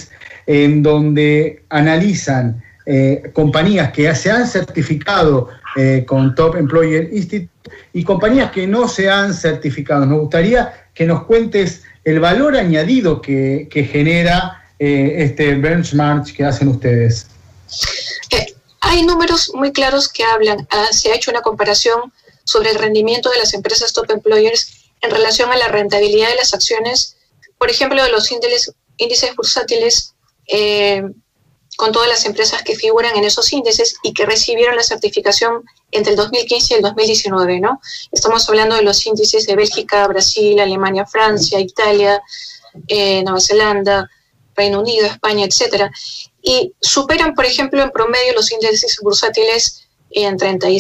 en donde analizan compañías que se han certificado con Top Employer Institute y compañías que no se han certificado. Nos gustaría que nos cuentes el valor añadido que genera este benchmark que hacen ustedes. Hay números muy claros que hablan. Se ha hecho una comparación sobre el rendimiento de las empresas Top Employers en relación a la rentabilidad de las acciones, por ejemplo, de los índices bursátiles, con todas las empresas que figuran en esos índices y que recibieron la certificación entre el 2015 y el 2019, ¿no? Estamos hablando de los índices de Bélgica, Brasil, Alemania, Francia, Italia, Nueva Zelanda, Reino Unido, España, etcétera. Y superan, por ejemplo, en promedio los índices bursátiles en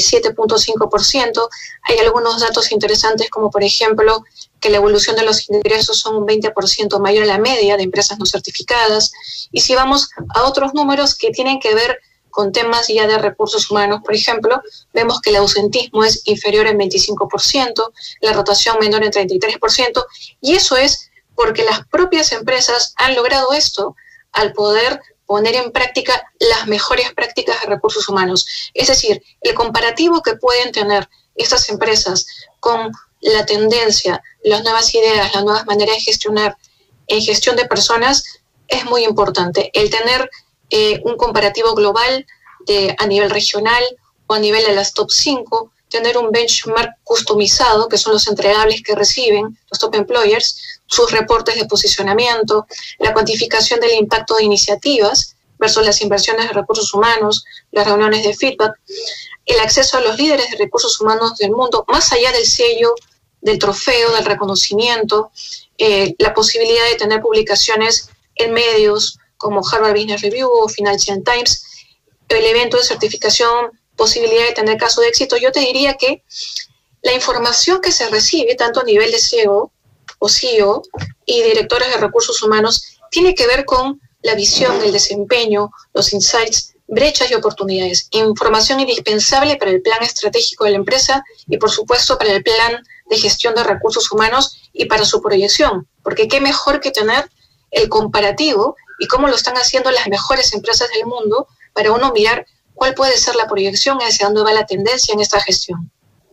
37.5%. Hay algunos datos interesantes, como por ejemplo que la evolución de los ingresos son un 20% mayor a la media de empresas no certificadas. Y si vamos a otros números que tienen que ver con temas ya de recursos humanos, por ejemplo, vemos que el ausentismo es inferior en 25%, la rotación menor en 33%, y eso es porque las propias empresas han logrado esto al poder poner en práctica las mejores prácticas de recursos humanos. Es decir, el comparativo que pueden tener estas empresas con la tendencia, las nuevas ideas, las nuevas maneras de gestionar en gestión de personas es muy importante. El tener un comparativo global a nivel regional o a nivel de las top 5, tener un benchmark customizado, que son los entregables que reciben los top employers, sus reportes de posicionamiento, la cuantificación del impacto de iniciativas versus las inversiones de recursos humanos, las reuniones de feedback, el acceso a los líderes de recursos humanos del mundo, más allá del sello, del trofeo, del reconocimiento, la posibilidad de tener publicaciones en medios como Harvard Business Review o Financial Times, el evento de certificación, posibilidad de tener caso de éxito. Yo te diría que la información que se recibe, tanto a nivel de CEO o CEO y directores de recursos humanos, tiene que ver con la visión, el desempeño, los insights, brechas y oportunidades. Información indispensable para el plan estratégico de la empresa y, por supuesto, para el plan de gestión de recursos humanos y para su proyección. Porque qué mejor que tener el comparativo y cómo lo están haciendo las mejores empresas del mundo para uno mirar cuál puede ser la proyección hacia dónde va la tendencia en esta gestión.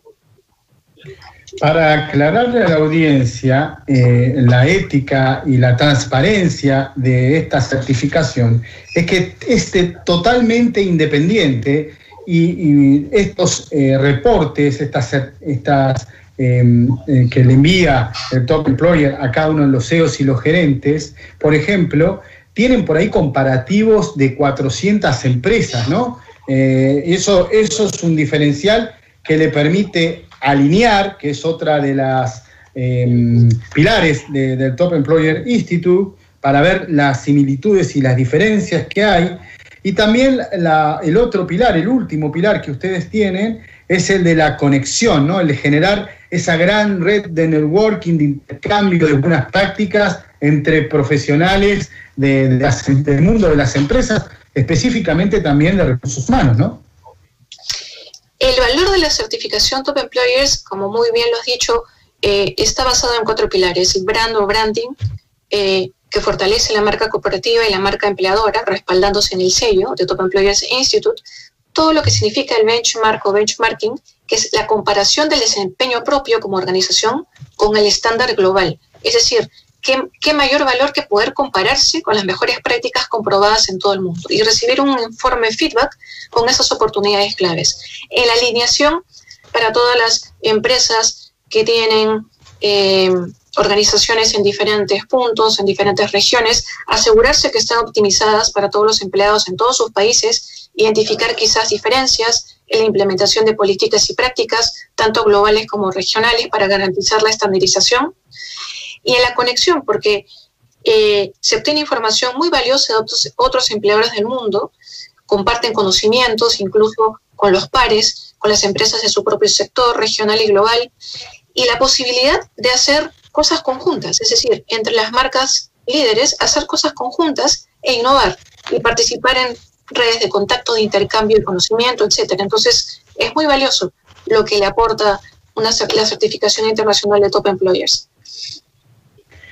Para aclararle a la audiencia la ética y la transparencia de esta certificación, es que es totalmente independiente y estos reportes, que le envía el Top Employer a cada uno de los CEOs y los gerentes, por ejemplo, tienen por ahí comparativos de 400 empresas, ¿no? Eso es un diferencial que le permite alinear, que es otra de las pilares del Top Employer Institute, para ver las similitudes y las diferencias que hay. Y también el otro pilar, el último pilar que ustedes tienen, es el de la conexión, ¿no? El de generar esa gran red de networking, de intercambio de buenas prácticas entre profesionales del mundo de las empresas, específicamente también de recursos humanos, ¿no? El valor de la certificación Top Employers, como muy bien lo has dicho, está basado en 4 pilares. El brand o branding, que fortalece la marca corporativa y la marca empleadora, respaldándose en el sello de Top Employers Institute. Todo lo que significa el benchmark o benchmarking, que es la comparación del desempeño propio como organización con el estándar global. Es decir, ¿qué mayor valor que poder compararse con las mejores prácticas comprobadas en todo el mundo y recibir un informe feedback con esas oportunidades claves? En la alineación para todas las empresas que tienen organizaciones en diferentes puntos, en diferentes regiones, asegurarse que están optimizadas para todos los empleados en todos sus países, identificar quizás diferencias en la implementación de políticas y prácticas, tanto globales como regionales, para garantizar la estandarización. Y en la conexión, porque se obtiene información muy valiosa de otros empleadores del mundo, comparten conocimientos incluso con los pares, con las empresas de su propio sector, regional y global, y la posibilidad de hacer cosas conjuntas, es decir, entre las marcas líderes, hacer cosas conjuntas e innovar y participar en redes de contacto, de intercambio de conocimiento, etcétera. Entonces, es muy valioso lo que le aporta la certificación internacional de Top Employers.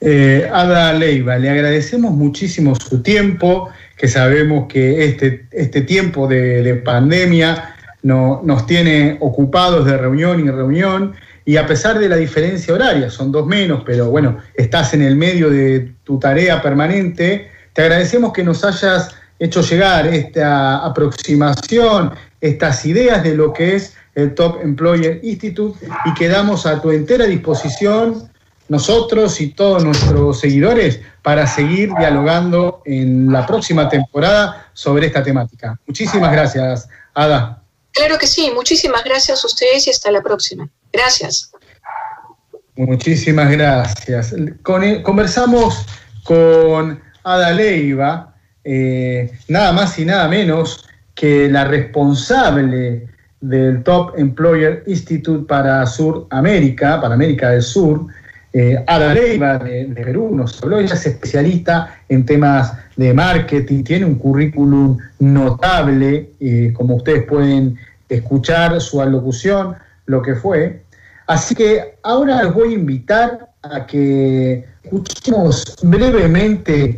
Ada Leiva, le agradecemos muchísimo su tiempo, que sabemos que este tiempo de pandemia nos tiene ocupados de reunión en reunión, y a pesar de la diferencia horaria, son 2 menos, pero bueno, estás en el medio de tu tarea permanente, te agradecemos que nos hayas hecho llegar esta aproximación, estas ideas de lo que es el Top Employer Institute, y quedamos a tu entera disposición, nosotros y todos nuestros seguidores, para seguir dialogando en la próxima temporada sobre esta temática. Muchísimas gracias, Ada. Claro que sí, muchísimas gracias a ustedes y hasta la próxima. Gracias. Muchísimas gracias. Conversamos con Ada Leiva, nada más y nada menos que la responsable del Top Employer Institute para Sudamérica, para América del Sur. Ada Leiva de Perú nos habló. Ella es especialista en temas de marketing, tiene un currículum notable, como ustedes pueden escuchar su alocución, lo que fue. Así que ahora les voy a invitar a que escuchemos brevemente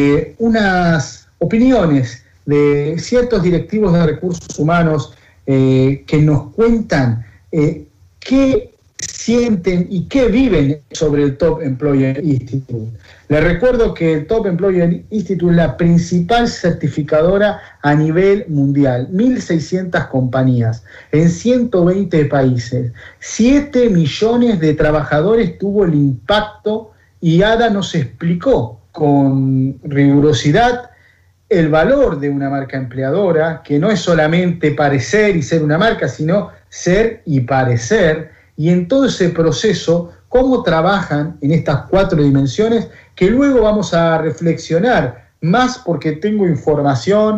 unas opiniones de ciertos directivos de recursos humanos que nos cuentan qué sienten y qué viven sobre el Top Employer Institute. Les recuerdo que el Top Employer Institute es la principal certificadora a nivel mundial, 1.600 compañías en 120 países, 7 millones de trabajadores tuvo el impacto, y Ada nos explicó con rigurosidad el valor de una marca empleadora, que no es solamente parecer y ser una marca, sino ser y parecer, y en todo ese proceso, cómo trabajan en estas 4 dimensiones, que luego vamos a reflexionar más, porque tengo información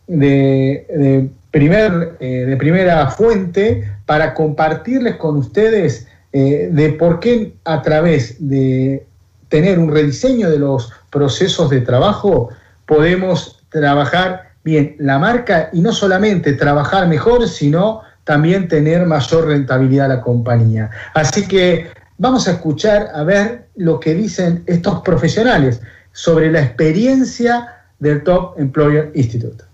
de primera fuente para compartirles con ustedes de por qué, a través de tener un rediseño de los procesos de trabajo, podemos trabajar bien la marca, y no solamente trabajar mejor, sino también tener mayor rentabilidad a la compañía. Así que vamos a escuchar a ver lo que dicen estos profesionales sobre la experiencia del Top Employer Institute.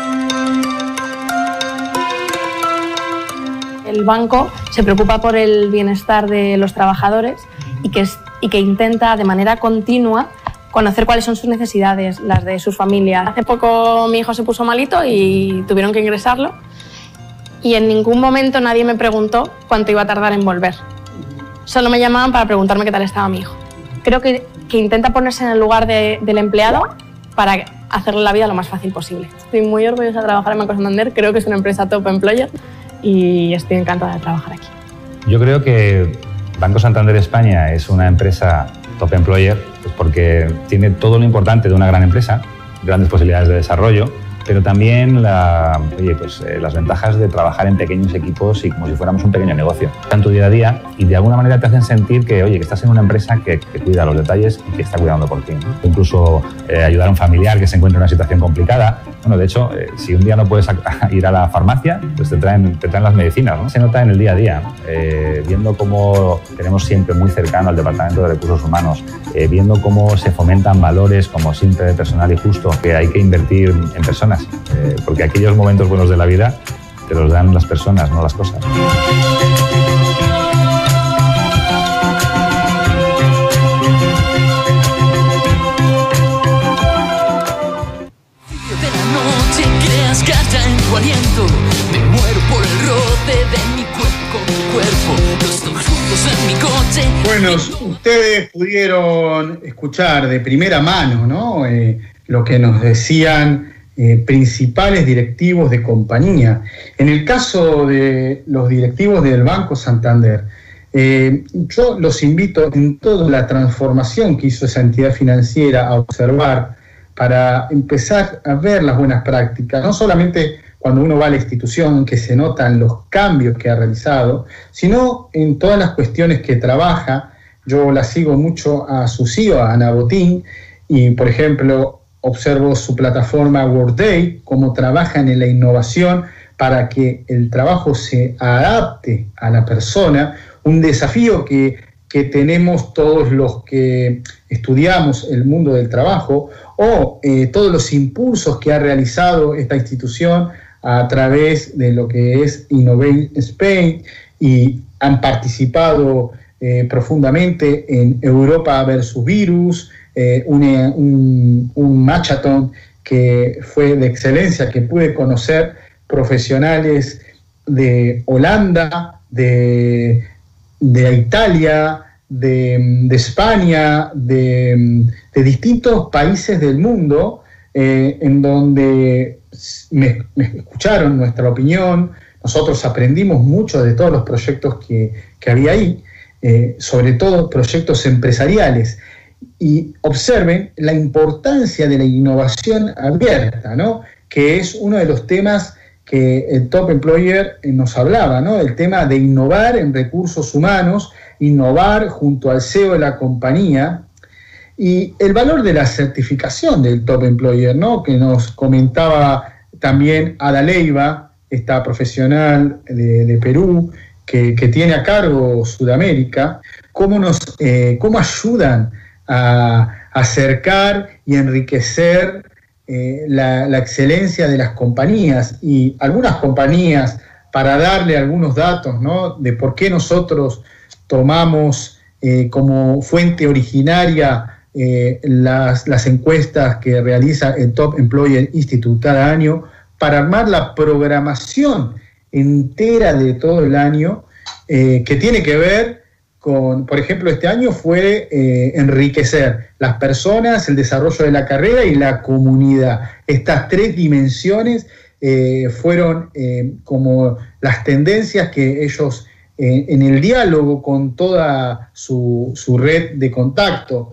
El banco se preocupa por el bienestar de los trabajadores y que intenta de manera continua conocer cuáles son sus necesidades, las de sus familias. Hace poco mi hijo se puso malito y tuvieron que ingresarlo, y en ningún momento nadie me preguntó cuánto iba a tardar en volver. Solo me llamaban para preguntarme qué tal estaba mi hijo. Creo que intenta ponerse en el lugar del empleado para hacerle la vida lo más fácil posible. Estoy muy orgullosa de trabajar en Banco Santander, creo que es una empresa top employer y estoy encantada de trabajar aquí. Yo creo que Banco Santander España es una empresa top employer pues porque tiene todo lo importante de una gran empresa, grandes posibilidades de desarrollo, pero también las ventajas de trabajar en pequeños equipos y como si fuéramos un pequeño negocio. En tu día a día, y de alguna manera te hacen sentir que estás en una empresa que cuida los detalles y que está cuidando por ti, ¿no? Incluso ayudar a un familiar que se encuentra en una situación complicada. Bueno, de hecho, si un día no puedes ir a la farmacia, pues te traen las medicinas, ¿no? Se nota en el día a día, ¿no? Viendo cómo tenemos siempre muy cercano al Departamento de Recursos Humanos, viendo cómo se fomentan valores como simple, personal y justo, que hay que invertir en personas. Porque aquellos momentos buenos de la vida te los dan las personas, no las cosas. Bueno, ustedes pudieron escuchar de primera mano, ¿no? Lo que nos decían principales directivos de compañía. En el caso de los directivos del Banco Santander, yo los invito en toda la transformación que hizo esa entidad financiera a observar para empezar a ver las buenas prácticas, no solamente cuando uno va a la institución que se notan los cambios que ha realizado, sino en todas las cuestiones que trabaja. Yo la sigo mucho a su CEO, a Ana Botín, y por ejemplo observo su plataforma Workday, cómo trabajan en la innovación para que el trabajo se adapte a la persona, un desafío que que tenemos todos los que estudiamos el mundo del trabajo, o todos los impulsos que ha realizado esta institución a través de lo que es Innovate Spain, y han participado profundamente en Europa versus Virus, un hackathon que fue de excelencia, que pude conocer profesionales de Holanda, de Italia, de España, de distintos países del mundo, en donde me escucharon nuestra opinión. Nosotros aprendimos mucho de todos los proyectos que había ahí, sobre todo proyectos empresariales. Y observen la importancia de la innovación abierta, ¿no? Que es uno de los temas que el Top Employer nos hablaba, ¿no? El tema de innovar en recursos humanos, innovar junto al CEO de la compañía, y el valor de la certificación del Top Employer, ¿no? Que nos comentaba también Ada Leiva, esta profesional de Perú, que tiene a cargo Sudamérica, cómo ayudan a acercar y enriquecer la excelencia de las compañías. Y algunas compañías, para darle algunos datos, ¿no?, de por qué nosotros tomamos como fuente originaria las encuestas que realiza el Top Employer Institute cada año, para armar la programación entera de todo el año, que tiene que ver con, por ejemplo, este año fue enriquecer las personas, el desarrollo de la carrera y la comunidad. Estas tres dimensiones fueron como las tendencias que ellos, en el diálogo con toda su red de contacto,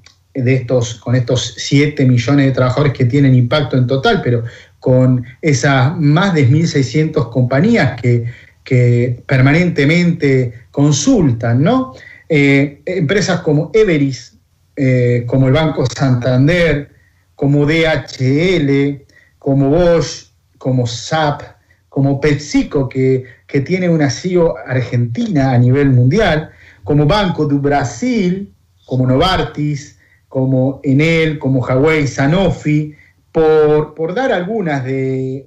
con estos 7 millones de trabajadores que tienen impacto en total, pero con esas más de 1.600 compañías que permanentemente consultan, ¿no? Empresas como Everis, como el Banco Santander, como DHL, como Bosch, como SAP, como PepsiCo, que tiene una CEO argentina a nivel mundial, como Banco do Brasil, como Novartis, como Enel, como Huawei, Sanofi, por dar algunas de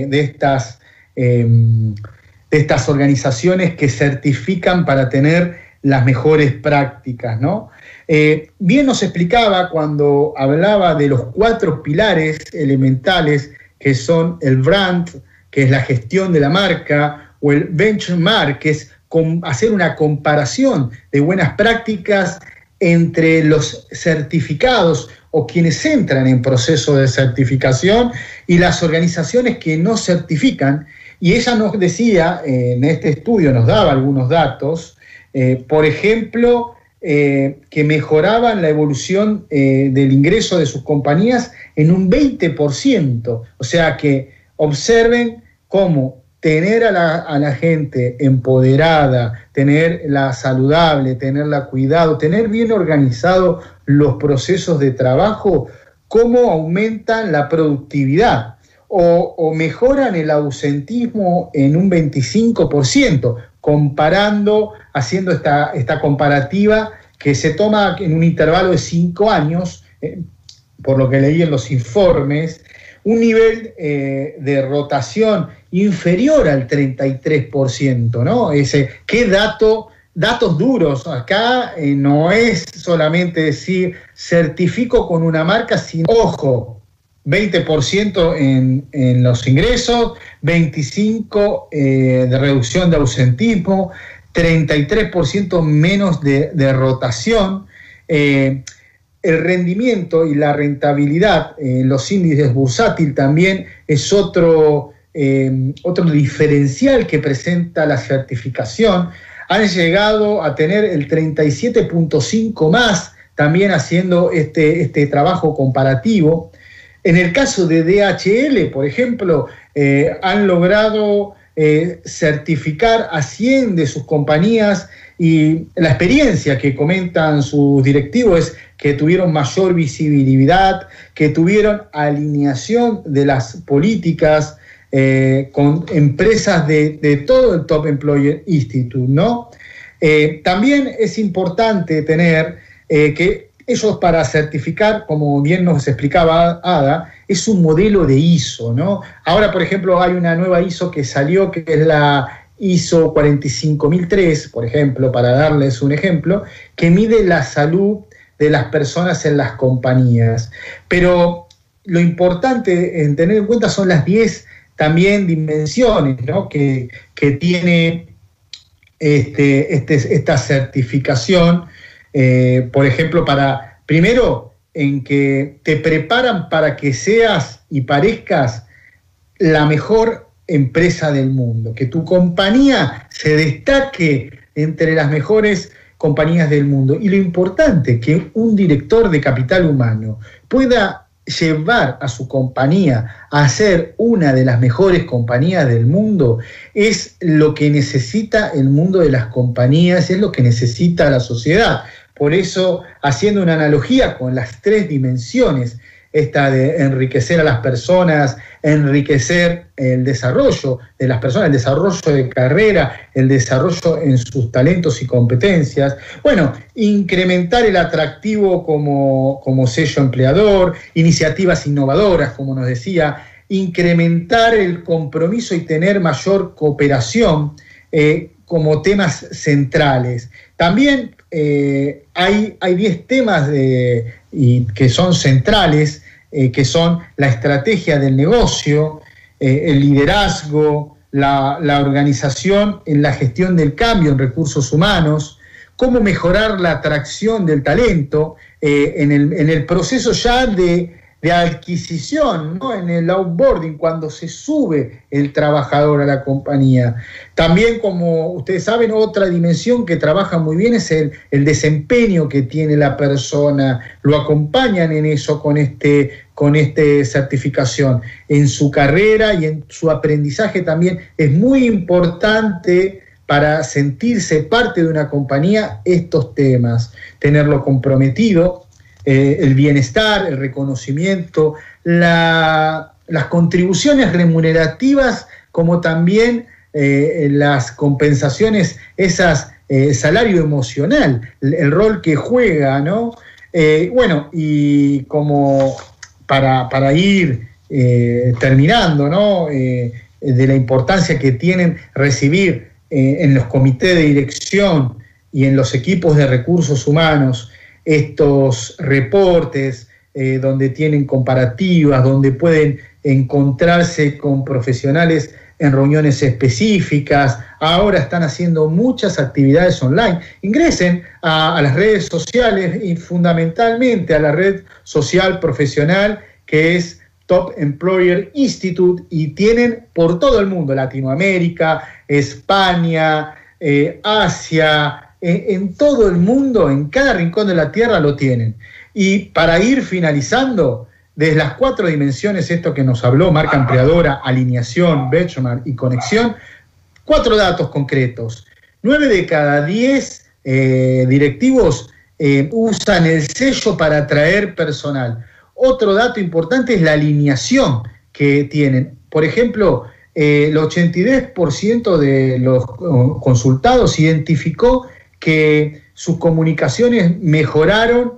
estas organizaciones que certifican para tener las mejores prácticas, ¿no? Bien nos explicaba cuando hablaba de los 4 pilares elementales, que son el brand, que es la gestión de la marca, o el benchmark, que es hacer una comparación de buenas prácticas entre los certificados o quienes entran en proceso de certificación y las organizaciones que no certifican. Y ella nos decía, en este estudio nos daba algunos datos, por ejemplo, que mejoraban la evolución del ingreso de sus compañías en un 20%. O sea que observen cómo tener a la gente empoderada, tenerla saludable, tenerla cuidado, tener bien organizado los procesos de trabajo, cómo aumentan la productividad o mejoran el ausentismo en un 25%, haciendo esta comparativa que se toma en un intervalo de 5 años, por lo que leí en los informes, un nivel de rotación inferior al 33%, ¿no? ¿Qué datos duros? Acá no es solamente decir certifico con una marca, sino, ojo, 20% en los ingresos, 25% de reducción de ausentismo, 33% menos de rotación. El rendimiento y la rentabilidad en los índices bursátil también es otro diferencial que presenta la certificación. Han llegado a tener el 37.5 más, también haciendo este trabajo comparativo. En el caso de DHL, por ejemplo, han logrado certificar a 100 de sus compañías, y la experiencia que comentan sus directivos es que tuvieron mayor visibilidad, que tuvieron alineación de las políticas con empresas de todo el Top Employer Institute, ¿no? También es importante tener que ellos, para certificar, como bien nos explicaba Ada, es un modelo de ISO, ¿no? Ahora, por ejemplo, hay una nueva ISO que salió, que es la ISO 45003, por ejemplo, para darles un ejemplo, que mide la salud de las personas en las compañías. Pero lo importante en tener en cuenta son las 10 también dimensiones, ¿no?, que tiene esta certificación. Por ejemplo, primero, en que te preparan para que seas y parezcas la mejor empresa del mundo, que tu compañía se destaque entre las mejores compañías del mundo. Y lo importante, que un director de capital humano pueda llevar a su compañía a ser una de las mejores compañías del mundo, es lo que necesita el mundo de las compañías, es lo que necesita la sociedad. Por eso, haciendo una analogía con las 3 dimensiones, esta de enriquecer a las personas, enriquecer el desarrollo de las personas, el desarrollo de carrera, el desarrollo en sus talentos y competencias. Bueno, incrementar el atractivo como sello empleador, iniciativas innovadoras, como nos decía, incrementar el compromiso y tener mayor cooperación como temas centrales. También hay 10 temas que son centrales, que son la estrategia del negocio, el liderazgo, la organización en la gestión del cambio en recursos humanos, cómo mejorar la atracción del talento en el proceso ya de adquisición, ¿no?, en el outboarding, cuando se sube el trabajador a la compañía. También, como ustedes saben, otra dimensión que trabaja muy bien es el desempeño que tiene la persona. Lo acompañan en eso con esta certificación. En su carrera y en su aprendizaje también es muy importante, para sentirse parte de una compañía, estos temas. Tenerlo comprometido, el bienestar, el reconocimiento, las contribuciones remunerativas, como también las compensaciones, salario emocional, el rol que juega, ¿no? Bueno, y como para ir terminando, ¿no?, de la importancia que tienen recibir en los comités de dirección y en los equipos de recursos humanos estos reportes, donde tienen comparativas, donde pueden encontrarse con profesionales en reuniones específicas. Ahora están haciendo muchas actividades online. Ingresen a las redes sociales y fundamentalmente a la red social profesional que es Top Employer Institute, y tienen por todo el mundo, Latinoamérica, España, Asia, en todo el mundo, en cada rincón de la tierra lo tienen. Y para ir finalizando, desde las 4 dimensiones, esto que nos habló, marca empleadora, alineación, benchmark y conexión, 4 datos concretos. 9 de cada 10 directivos usan el sello para atraer personal. Otro dato importante es la alineación que tienen. Por ejemplo, el 82% de los consultados identificó que sus comunicaciones mejoraron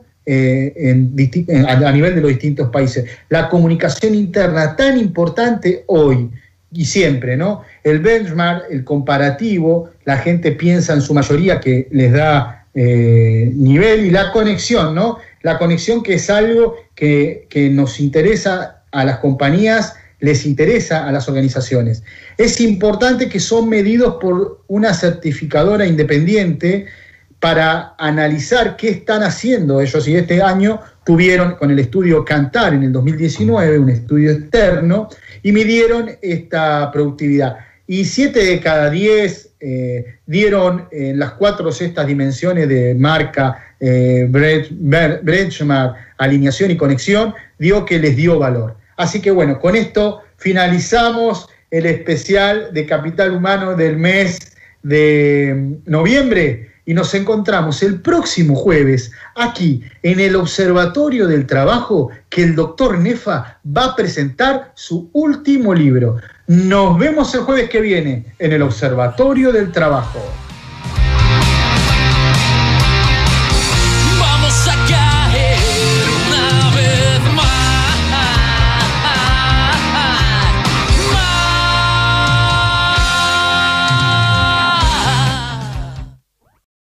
a nivel de los distintos países. La comunicación interna, tan importante hoy y siempre, ¿no? El benchmark, el comparativo, la gente piensa en su mayoría que les da nivel, y la conexión, ¿no? La conexión, que es algo que nos interesa a las compañías, les interesa a las organizaciones. Es importante que son medidos por una certificadora independiente para analizar qué están haciendo ellos, y este año tuvieron con el estudio Kantar en el 2019, un estudio externo, y midieron esta productividad. Y 7 de cada 10 dieron las 4 estas dimensiones de marca, benchmark, alineación y conexión, dio que les dio valor. Así que bueno, con esto finalizamos el especial de Capital Humano del mes de noviembre, y nos encontramos el próximo jueves aquí en el Observatorio del Trabajo, que el doctor Nefa va a presentar su último libro. Nos vemos el jueves que viene en el Observatorio del Trabajo.